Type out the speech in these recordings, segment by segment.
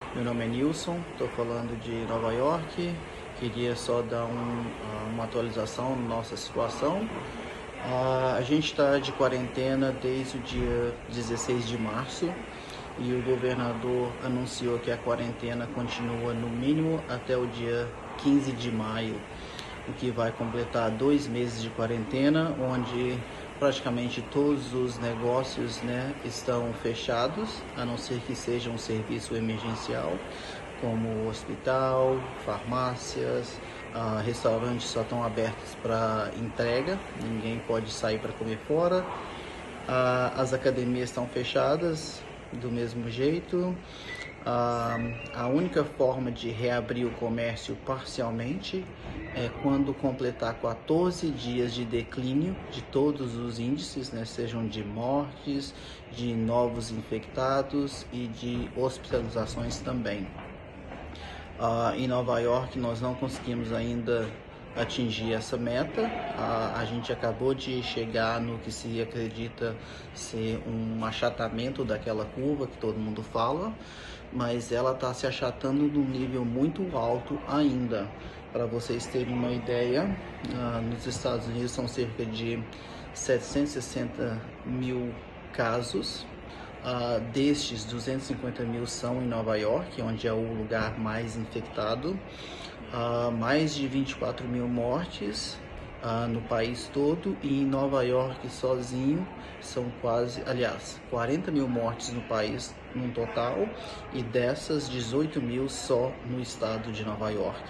Meu nome é Nilson, estou falando de Nova York. Queria só dar uma atualização na nossa situação. A gente está de quarentena desde o dia 16 de março e o governador anunciou que a quarentena continua no mínimo até o dia 15 de maio, o que vai completar 2 meses de quarentena, onde praticamente todos os negócios, estão fechados, a não ser que seja um serviço emergencial, como hospital, farmácias, restaurantes só estão abertos para entrega, ninguém pode sair para comer fora. As academias estão fechadas do mesmo jeito. A única forma de reabrir o comércio parcialmente é quando completar 14 dias de declínio de todos os índices, sejam de mortes, de novos infectados e de hospitalizações também. Em Nova York nós não conseguimos ainda atingir essa meta. A gente acabou de chegar no que se acredita ser um achatamento daquela curva que todo mundo fala, mas ela está se achatando num nível muito alto ainda. Para vocês terem uma ideia, nos Estados Unidos são cerca de 760 mil casos. Destes, 250 mil são em Nova York, onde é o lugar mais infectado. Mais de 24 mil mortes no país todo, e em Nova York sozinho são 40 mil mortes no país no total, e dessas 18 mil só no estado de Nova York.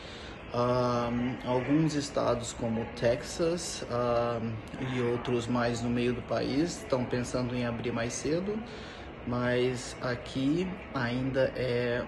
Alguns estados como Texas e outros mais no meio do país estão pensando em abrir mais cedo, mas aqui ainda é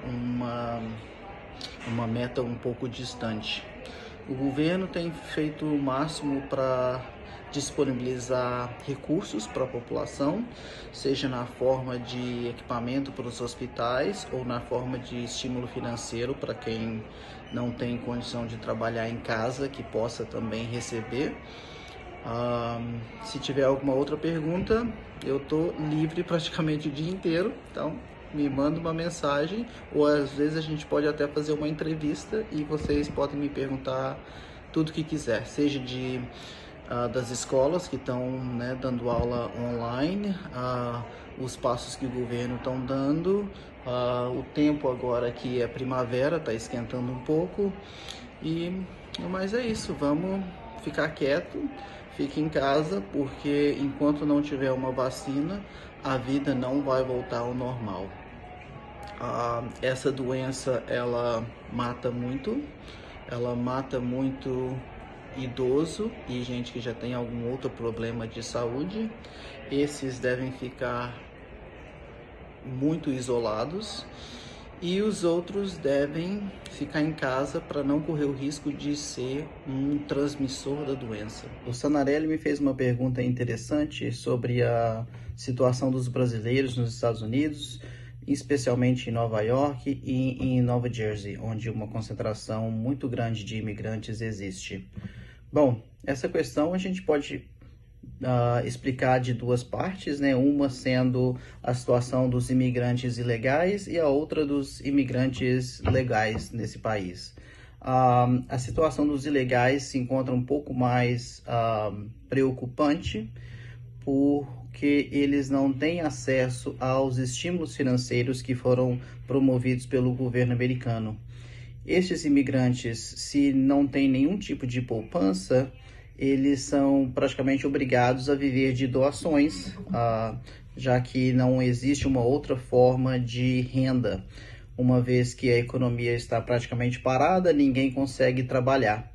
uma meta um pouco distante. O governo tem feito o máximo para disponibilizar recursos para a população, seja na forma de equipamento para os hospitais ou na forma de estímulo financeiro para quem não tem condição de trabalhar em casa, que possa também receber. Se tiver alguma outra pergunta, eu estou livre praticamente o dia inteiro, então me manda uma mensagem, ou às vezes a gente pode até fazer uma entrevista e vocês podem me perguntar tudo que quiser, seja das escolas que estão dando aula online, os passos que o governo estão dando, o tempo agora que é primavera, está esquentando um pouco, mas é isso, vamos ficar quieto, fique em casa, porque enquanto não tiver uma vacina, a vida não vai voltar ao normal. Essa doença, ela mata muito idoso e gente que já tem algum outro problema de saúde. Esses devem ficar muito isolados e os outros devem ficar em casa para não correr o risco de ser um transmissor da doença. O Sanarelli me fez uma pergunta interessante sobre a situação dos brasileiros nos Estados Unidos, especialmente em Nova York e em Nova Jersey, onde uma concentração muito grande de imigrantes existe. Bom, essa questão a gente pode explicar de duas partes, uma sendo a situação dos imigrantes ilegais e a outra dos imigrantes legais nesse país. A situação dos ilegais se encontra um pouco mais preocupante, porque eles não têm acesso aos estímulos financeiros que foram promovidos pelo governo americano. Estes imigrantes, se não têm nenhum tipo de poupança, eles são praticamente obrigados a viver de doações, já que não existe uma outra forma de renda. Uma vez que a economia está praticamente parada, ninguém consegue trabalhar.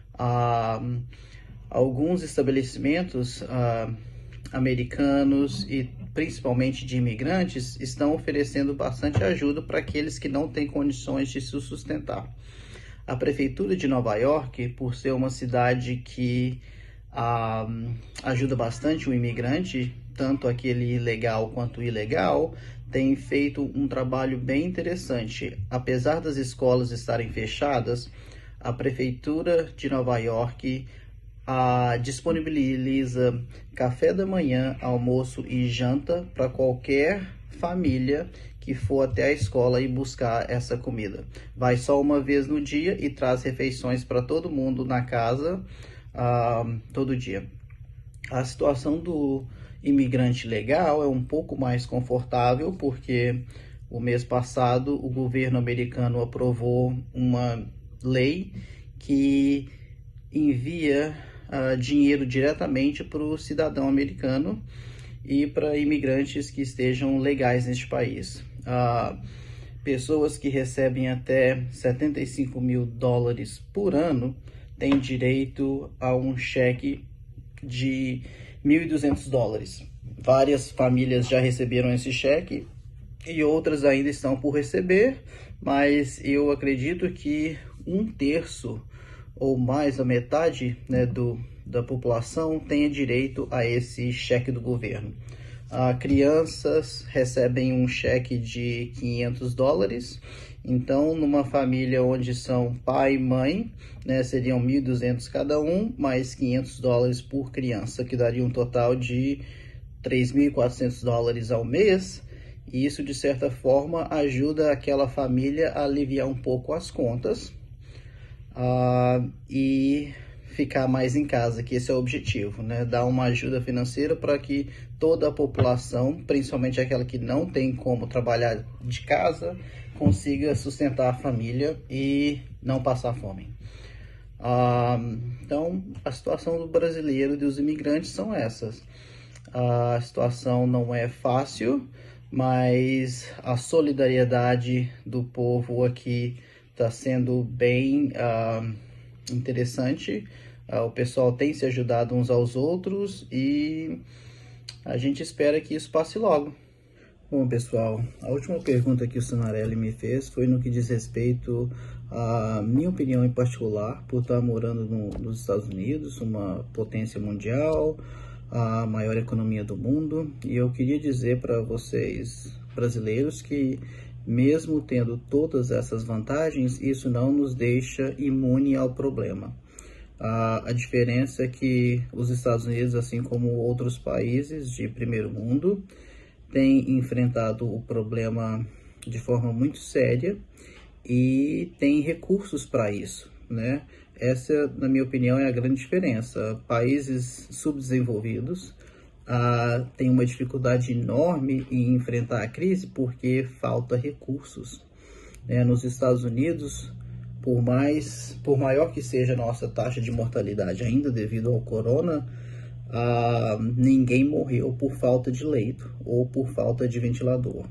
Alguns estabelecimentos americanos e principalmente de imigrantes estão oferecendo bastante ajuda para aqueles que não têm condições de se sustentar. A prefeitura de Nova York, por ser uma cidade que ajuda bastante o imigrante, tanto aquele legal quanto o ilegal, tem feito um trabalho bem interessante. Apesar das escolas estarem fechadas, a prefeitura de Nova York disponibiliza café da manhã, almoço e janta para qualquer família que que for até a escola e buscar essa comida. Vai só uma vez no dia e traz refeições para todo mundo na casa todo dia. A situação do imigrante legal é um pouco mais confortável, porque o mês passado o governo americano aprovou uma lei que envia dinheiro diretamente para o cidadão americano e para imigrantes que estejam legais neste país. Pessoas que recebem até 75 mil dólares por ano têm direito a um cheque de 1.200 dólares. Várias famílias já receberam esse cheque e outras ainda estão por receber, mas eu acredito que 1/3 ou mais a metade, né, da população tenha direito a esse cheque do governo. Crianças recebem um cheque de 500 dólares, então numa família onde são pai e mãe, né, seriam 1.200 cada um, mais 500 dólares por criança, que daria um total de 3.400 dólares ao mês, e isso de certa forma ajuda aquela família a aliviar um pouco as contas e ficar mais em casa, que esse é o objetivo, né? Dar uma ajuda financeira para que toda a população, principalmente aquela que não tem como trabalhar de casa, consiga sustentar a família e não passar fome. Então, a situação do brasileiro e dos imigrantes são essas. A situação não é fácil, mas a solidariedade do povo aqui está sendo bem interessante. O pessoal tem se ajudado uns aos outros e a gente espera que isso passe logo. Bom, pessoal, a última pergunta que o Sanarelli me fez foi no que diz respeito à minha opinião em particular, por estar morando nos Estados Unidos, uma potência mundial, a maior economia do mundo, e eu queria dizer para vocês brasileiros que mesmo tendo todas essas vantagens, isso não nos deixa imune ao problema. A diferença é que os Estados Unidos, assim como outros países de primeiro mundo, têm enfrentado o problema de forma muito séria e tem recursos para isso, né? Essa, na minha opinião, é a grande diferença. Países subdesenvolvidos têm uma dificuldade enorme em enfrentar a crise porque falta recursos, né? Nos Estados Unidos, por maior que seja a nossa taxa de mortalidade ainda devido ao corona, ninguém morreu por falta de leito ou por falta de ventilador.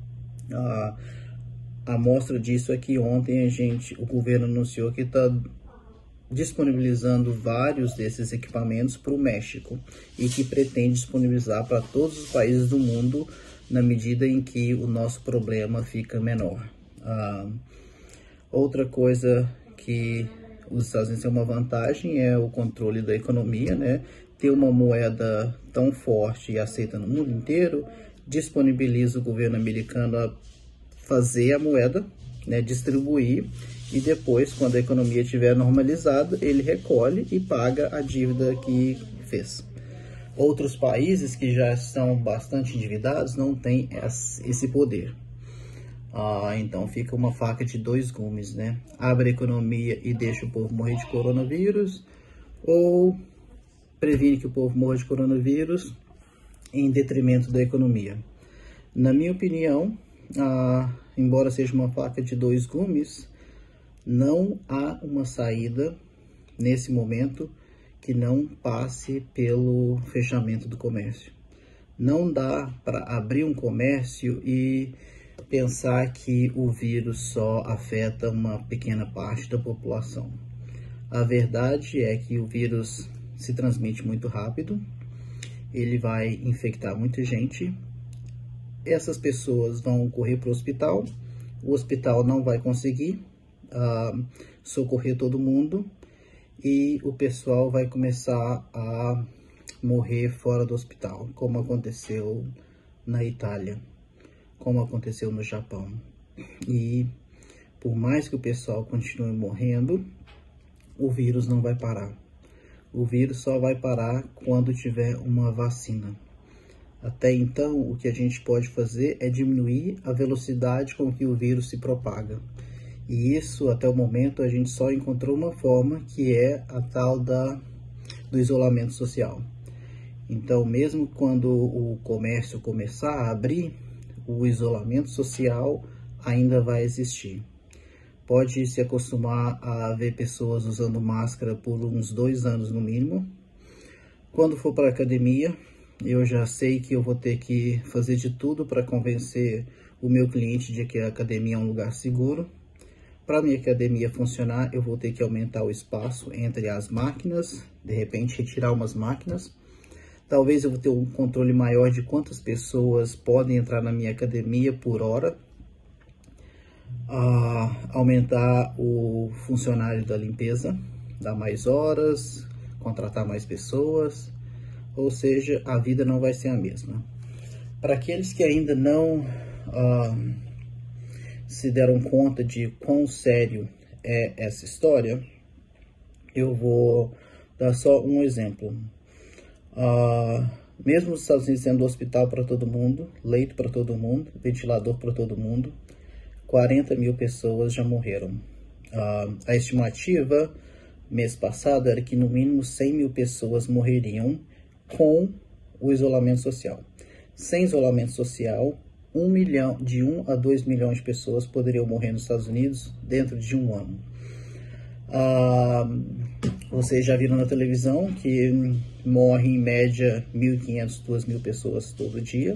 A mostra disso é que ontem o governo anunciou que está disponibilizando vários desses equipamentos para o México e que pretende disponibilizar para todos os países do mundo na medida em que o nosso problema fica menor. Outra coisa que os Estados Unidos têm uma vantagem é o controle da economia, né? Ter uma moeda tão forte e aceita no mundo inteiro disponibiliza o governo americano a fazer a moeda, né, distribuir, e depois, quando a economia estiver normalizada, ele recolhe e paga a dívida que fez. Outros países que já estão bastante endividados não têm esse poder. Então fica uma faca de dois gumes, né? Abre a economia e deixa o povo morrer de coronavírus, ou previne que o povo morra de coronavírus em detrimento da economia. Na minha opinião, embora seja uma faca de dois gumes, não há uma saída nesse momento que não passe pelo fechamento do comércio. Não dá para abrir um comércio e pensar que o vírus só afeta uma pequena parte da população. A verdade é que o vírus se transmite muito rápido, ele vai infectar muita gente, essas pessoas vão correr para o hospital não vai conseguir socorrer todo mundo e o pessoal vai começar a morrer fora do hospital, como aconteceu na Itália, como aconteceu no Japão. E por mais que o pessoal continue morrendo, o vírus não vai parar. O vírus só vai parar quando tiver uma vacina. Até então, o que a gente pode fazer é diminuir a velocidade com que o vírus se propaga. E isso, até o momento, a gente só encontrou uma forma, que é a tal do isolamento social. Então, mesmo quando o comércio começar a abrir, o isolamento social ainda vai existir. Pode se acostumar a ver pessoas usando máscara por uns 2 anos no mínimo. Quando for para a academia, eu já sei que eu vou ter que fazer de tudo para convencer o meu cliente de que a academia é um lugar seguro. Para a minha academia funcionar, eu vou ter que aumentar o espaço entre as máquinas, de repente retirar umas máquinas. Talvez eu vou ter um controle maior de quantas pessoas podem entrar na minha academia por hora. Aumentar o funcionário da limpeza, dar mais horas, contratar mais pessoas, ou seja, a vida não vai ser a mesma. Para aqueles que ainda não se deram conta de quão sério é essa história, eu vou dar só um exemplo. Mesmo os Estados Unidos sendo hospital para todo mundo, leito para todo mundo, ventilador para todo mundo, 40 mil pessoas já morreram. A estimativa mês passado era que no mínimo 100 mil pessoas morreriam com o isolamento social. Sem isolamento social, 1 a 2 milhões de pessoas poderiam morrer nos Estados Unidos dentro de um ano. Vocês já viram na televisão que morre em média 1.500, 2.000 pessoas todo dia.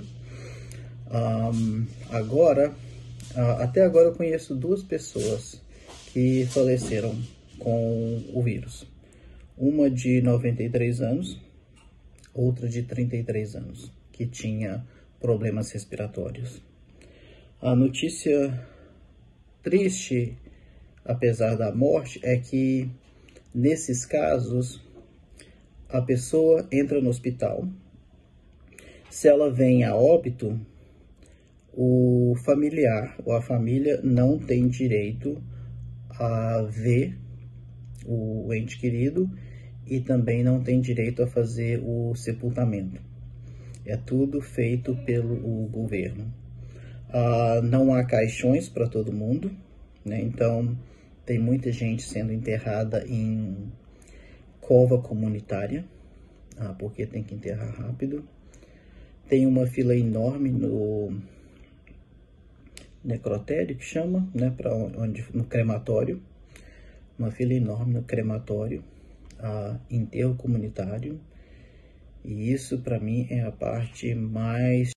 Até agora eu conheço 2 pessoas que faleceram com o vírus. Uma de 93 anos, outra de 33 anos, que tinha problemas respiratórios. A notícia triste, apesar da morte, é que nesses casos a pessoa entra no hospital. Se ela vem a óbito, o familiar ou a família não tem direito a ver o ente querido e também não tem direito a fazer o sepultamento. É tudo feito pelo governo. Não há caixões para todo mundo, né? Então tem muita gente sendo enterrada em cova comunitária, porque tem que enterrar rápido. Tem uma fila enorme no necrotério, que chama, né, no crematório. Uma fila enorme no crematório, enterro comunitário. E isso, para mim, é a parte mais